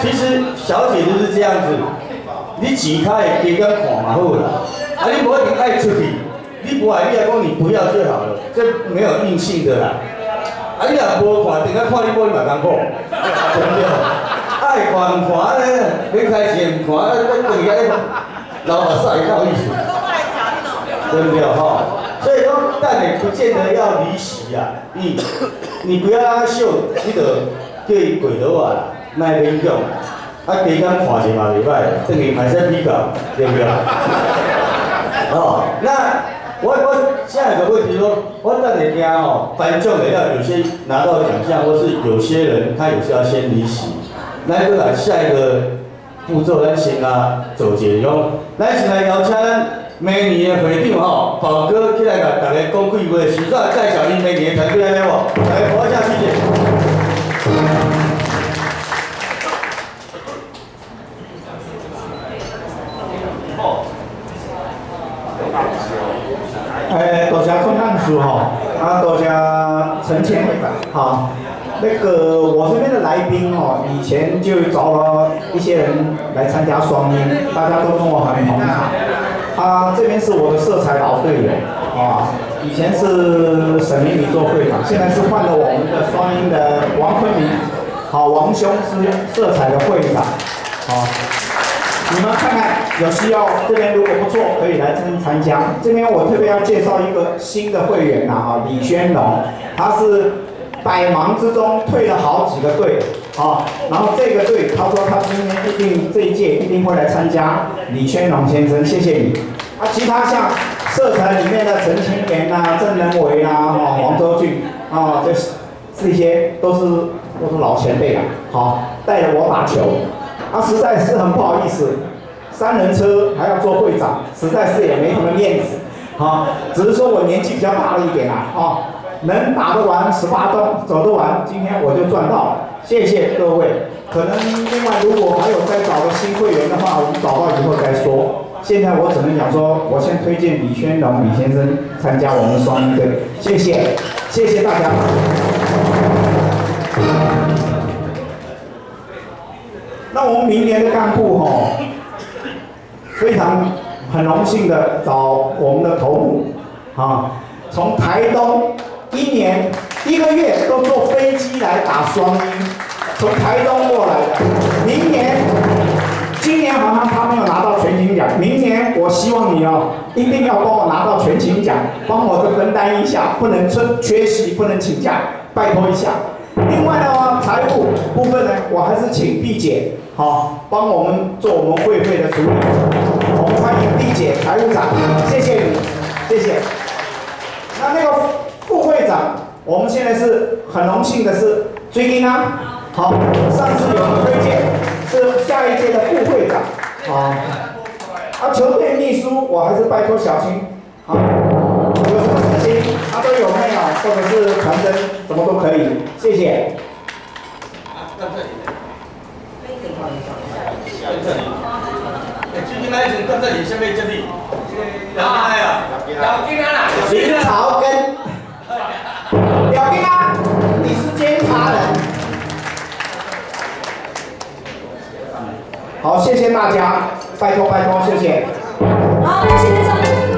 其实小姐就是这样子，你钱开会加减看嘛好啦，啊你无一定爱出去，你不爱你来讲你不要就好了，这没有硬性的啦。啊你若无看，等下看你无你嘛艰苦，对不对？爱看唔看咧，你开钱唔看，等下流目屎也够意思，对不对吼？所以讲，但你不见得要离席啊，你不要让他秀，你就叫伊跪倒啊，莫勉强。啊，加减看者嘛袂歹，等于还是比较，对不对？哦，那我下一个问题说，我等下听吼，颁奖的要有些拿到奖项，或是有些人他有时要先离席，咱过来下一个步骤，咱先做一个讲，咱先来邀请咱明年的会长吼，宝哥起来甲大家讲几句，首先介绍你明年的团队来无？来，我下谢谢。 多谢钟干事哈，多谢陈前会长哈。那个我这边的来宾哈，以前就找了一些人来参加双音，大家都跟我很捧场。这边是我的色彩老队员啊，以前是沈明宇做会长，现在是换了我们的双音的王坤明，好，王兄是色彩的会长，好。你们看看，有需要这边如果不错，可以来这边参加。这边我特别要介绍一个新的会员李宣龙，他是百忙之中退了好几个队然后这个队他说他今年这一届一定会来参加。李宣龙先生，谢谢你。其他像色彩里面的陈清源郑仁伟黄周俊这些都是老前辈了，好，带着我打球。实在是很不好意思，3人车还要做会长，实在是也没什么面子，只是说我年纪比较大了一点能打得完18洞，走得完，今天我就赚到了，谢谢各位。可能另外如果还有再找个新会员的话，我们找到以后再说。现在我只能讲说，我先推荐李宣龙李先生参加我们双音队，谢谢，谢谢大家。那我们明年的干部非常很荣幸的找我们的头目从台东1年1个月都坐飞机来打双音，从台东过来的。今年好像他没有拿到全勤奖，明年我希望你一定要帮我拿到全勤奖，帮我分担一下，不能缺席，不能请假，拜托一下。另外呢，财务部分呢，我还是请毕姐帮我们做我们会费的处理。我们欢迎毕姐财务长，谢谢你，谢谢。那个副会长，我们现在是很荣幸的是最近上次有人推荐是下一届的副会长球队秘书我还是拜托小青有什么事情他都有没有，或者是传真，什么都可以，谢谢。 到这里，最近那一层到这里，下面这里， 林朝根，表弟你是监察人。好，谢谢大家，拜托拜托，谢谢。 好，谢谢。